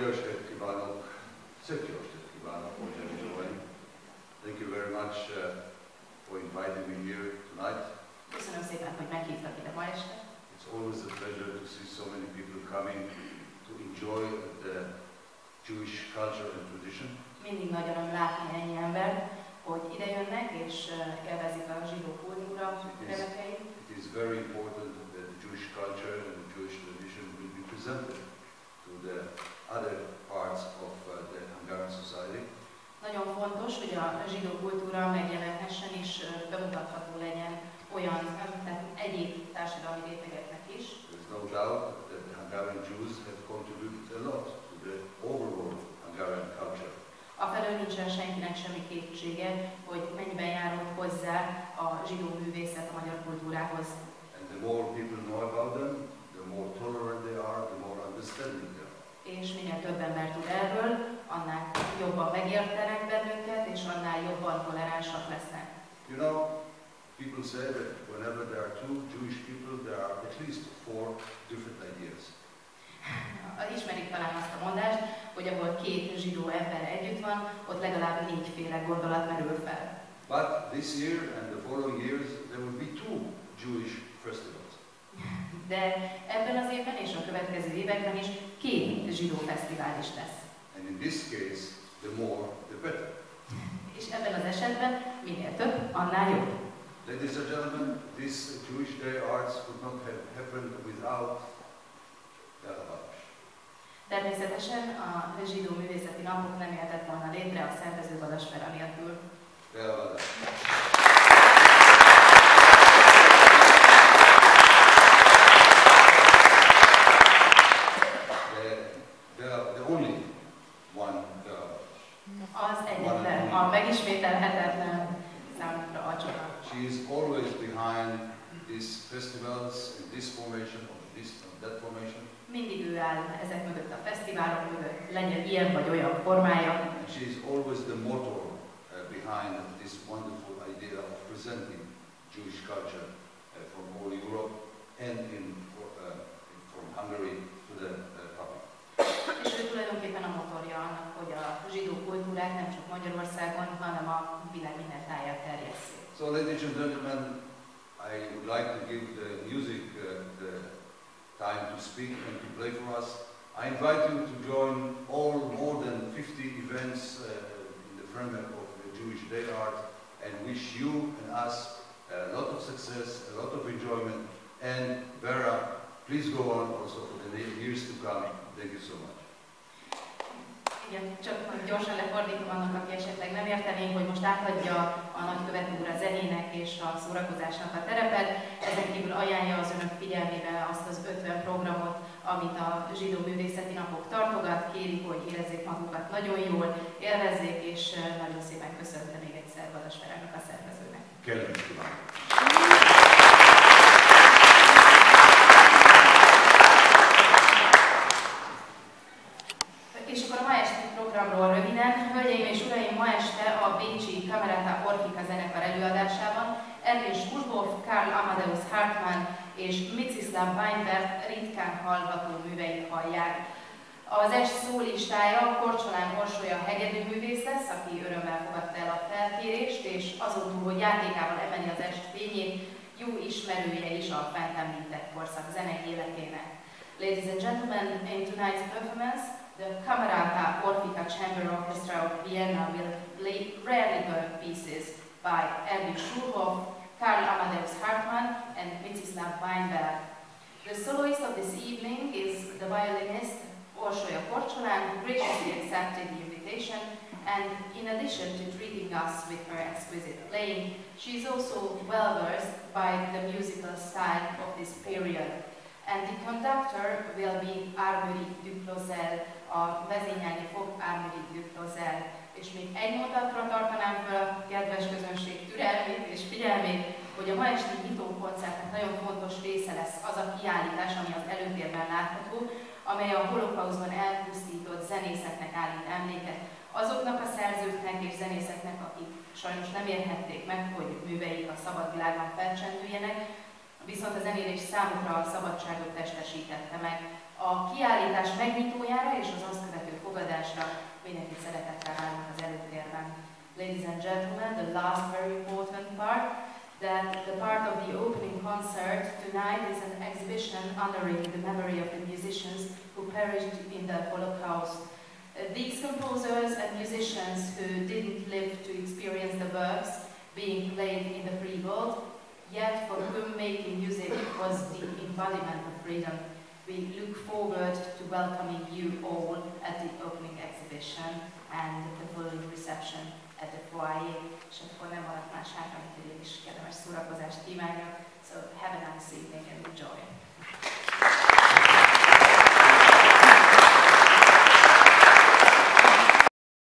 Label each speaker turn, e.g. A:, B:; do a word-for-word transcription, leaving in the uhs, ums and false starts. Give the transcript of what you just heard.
A: Jó estét kívánok! Szép jó estét kívánok, mondjam is olyan. Thank you very much uh, for inviting me here tonight.
B: Köszönöm szépen, hogy meghívtak ide ma este.
A: It's always a pleasure to see so many people coming to enjoy the Jewish culture and tradition.
B: Mindig nagy öröm látni ennyi embert, hogy ide jönnek és uh, élvezik a zsidó kultúra remekeit.
A: It is very important that the Jewish culture and the Jewish tradition will be presented to the other parts of uh, the Hungarian society.
B: Nagyon fontos, hogy a zsidó kultúra megjelenhessen és uh, bemutatható legyen olyan, tehát egyéb társadalmi rétegeknek is.
A: There is no doubt that the Hungarian Jews have contributed a lot to the overall Hungarian culture.
B: Afelől nincsen senkinek semmi kétsége, hogy mennyiben járult hozzá a zsidó művészet a magyar kultúrához.
A: And the more people know about them, the more tolerant they are, the more understanding they are.
B: És minél több ember tud erről, annál jobban megértenek bennünket, és annál jobban toleránsak lesznek.
A: You know, people say that whenever there are two Jewish people, there are at least four different ideas.
B: Ismerik talán azt a mondást, hogy ahol két zsidó ember együtt van, ott legalább négyféle gondolat merül fel.
A: But this year and the following years, there will be two Jewish festivals.
B: De ebben az évben és a következő években is két zsidó fesztivál is lesz.
A: And in this case, the more, the better.
B: És ebben az esetben minél több, annál jobb.
A: Ladies and gentlemen, this Jewish Day Arts would not have happened without Bela Balos.
B: Természetesen a zsidó művészeti napok nem jöhetett volna létre a szervező Balos Vera nélkül.
A: Bela Balos.
B: Az egyetlen, a megismételhetetlen számunkra a csoda.
A: She is always behind these festivals in this formation or this or that formation.
B: Mindig ő áll ezek mögött a fesztiválok mögött, legyen ilyen vagy olyan formája.
A: And she is always the motor uh, behind this wonderful idea of presenting Jewish culture uh, from all Europe and in, uh, from Hungary to the uh, public.
B: És ő tulajdonképpen a motorja annak, hogy a zsidó kultúrát nem csak Magyarországon, hanem a világ minden táján terjesszék.
A: So, ladies and gentlemen, I would like to give the music uh, the time to speak and to play for us. I invite you to join all more than fifty events uh, in the framework of the Jewish Day Art and wish you and us a lot of success, a lot of enjoyment. And Vera, please go on also for the years to come. Thank you so much.
B: Igen, csak gyorsan lefordítom annak, aki esetleg nem értené, hogy most átadja a nagykövet úr a zenének és a szórakozásnak a terepet. Ezen kívül ajánlja az önök figyelmébe azt az ötven programot, amit a zsidó művészeti napok tartogat. Kéri, hogy érezzék magukat nagyon jól, élvezzék, és nagyon szépen köszönte még egyszer Balos Verának a szervezőnek.
A: Kellemes kívánok!
B: És akkor a ma esti programról röviden. Hölgyeim és uraim, ma este a bécsi Kamerata Orfika zenekar előadásában Erwin Schulhoff, Karl Amadeus Hartmann és Mstislav Weinberg ritkán hallható műveit hallják. Az est szólistája Korcsolán Orsolya hegedűművész lesz, aki örömmel fogadta el a felkérést, és azon túl, hogy játékával emeli az est fényét, jó ismerője is a fent említett korszak zenei életének. Ladies and gentlemen, in tonight's performance, the Kamerata Orfika Chamber Orchestra of Vienna will play rarely heard pieces by Erwin Schulhoff, Karl Amadeus Hartmann and Mstislav Weinberg. The soloist of this evening is the violinist Orsolya Korcsolán, who graciously accepted the invitation, and in addition to treating us with her exquisite playing, she is also well versed by the musical style of this period. And the conductor will be Armeric Duclozel, a vezényelni fog Armeric Duclozel. És még egy mondatra tartanám fel a kedves közönség türelmét és figyelmét, hogy a ma esti nyitó koncertnek nagyon fontos része lesz az a kiállítás, ami az előtérben látható, amely a holokauszban elpusztított zenészeknek állít emléket azoknak a szerzőknek és zenészeknek, akik sajnos nem érhették meg, hogy műveik a szabad világban felcsendüljenek, viszont a zenélés számukra a szabadságot testesítette meg. A kiállítás megnyitójára és az azt követő fogadásra. Mindenkit szeretettel állunk az előtérben. Ladies and gentlemen, the last very important part, that the part of the opening concert tonight is an exhibition honoring the memory of the musicians who perished in the Holocaust. Uh, these composers and musicians who didn't live to experience the works being played in the free world, yet for whom making music was the embodiment of freedom. We look forward to welcoming you all at the opening exhibition and the following reception at the foyer, és akkor nem maradt más hátra, mint hogy én is kellemes szórakozást kívánjak. So have a nice evening and enjoy.